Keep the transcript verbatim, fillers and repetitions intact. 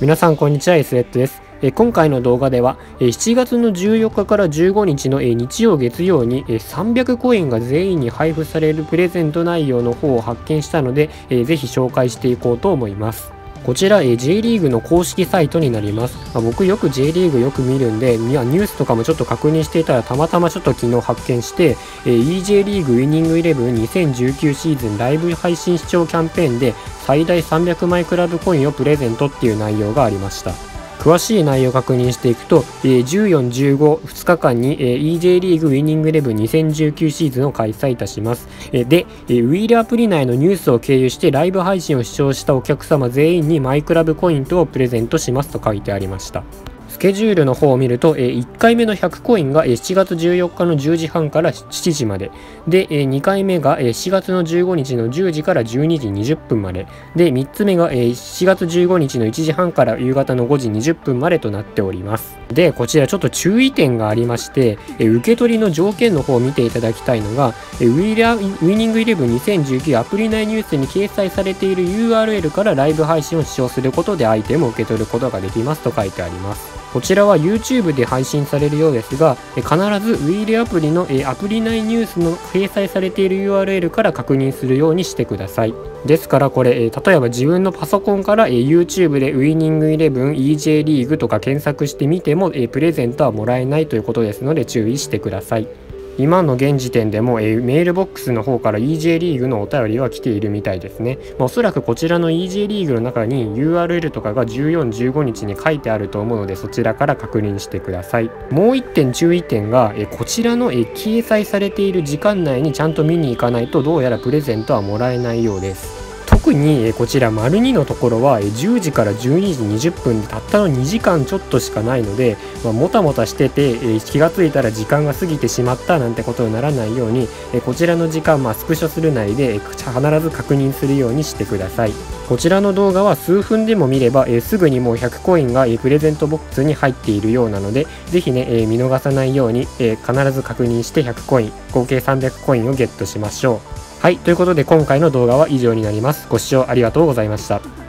皆さんこんにちは、エスレッドです。えー今回の動画ではえーしちがつのじゅうよっかからじゅうごにちのえー日曜月曜にえーさんびゃくコインが全員に配布されるプレゼント内容の方を発見したので、えーぜひ紹介していこうと思います。こちら、えー J リーグの公式サイトになります。まあ、僕よく J リーグよく見るんで、いやニュースとかもちょっと確認していたらたまたまちょっと昨日発見して、えー イージェー リーグウィニングイレブンにせんじゅうきゅうシーズンライブ配信視聴キャンペーンで最大さんびゃくまいクラブコインをプレゼントっていう内容がありました。詳しい内容を確認していくと、えーじゅうよん、じゅうご、ふつかかんに、えー イージェー リーグウィニングイレブンにせんじゅうきゅうシーズンを開催いたします。えーで、えーウィールアプリ内のニュースを経由してライブ配信を視聴したお客様全員にマイクラブコイントをプレゼントしますと書いてありました。スケジュールの方を見ると、えーいっかいめのひゃくコインがえーしちがつじゅうよっかのじゅうじはんからしちじまで。で、えーにかいめがえーしがつのじゅうごにちのじゅうじからじゅうにじにじゅっぷんまで。で、みっつめがえーしがつじゅうごにちのいちじはんから夕方のごじにじゅっぷんまでとなっております。で、こちらちょっと注意点がありまして、えー受け取りの条件の方を見ていただきたいのが、えーウィーラウィニングイレブンにせんじゅうきゅうアプリ内ニュースに掲載されている ユーアールエル からライブ配信を視聴することでアイテムを受け取ることができますと書いてあります。こちらは YouTube で配信されるようですが、え必ず ウィール アプリのえアプリ内ニュースの掲載されている ユーアールエル から確認するようにしてください。ですからこれ、え例えば自分のパソコンからえ YouTube でウィニングイレブン イージェー リーグとか検索してみてもえプレゼントはもらえないということですので注意してください。今の現時点でも、えーメールボックスの方から イージェー リーグのお便りは来ているみたいですね。まあ、おそらくこちらの イージェー リーグの中に ユーアールエル とかがじゅうよん、じゅうごにちに書いてあると思うのでそちらから確認してください。もう一点注意点が、えーこちらの、えー掲載されている時間内にちゃんと見に行かないとどうやらプレゼントはもらえないようです。特にえこちら丸にのところはえじゅうじからじゅうにじにじゅっぷんでたったのにじかんちょっとしかないので、まあ、もたもたしててえ気がついたら時間が過ぎてしまったなんてことにならないようにえこちらの時間、まあ、スクショするなりでえ必ず確認するようにしてください。こちらの動画は数分でも見ればえすぐにもうひゃくコインがえプレゼントボックスに入っているようなのでぜひねえ見逃さないようにえ必ず確認してひゃくコイン合計さんびゃくコインをゲットしましょう。はい、ということで今回の動画は以上になります。ご視聴ありがとうございました。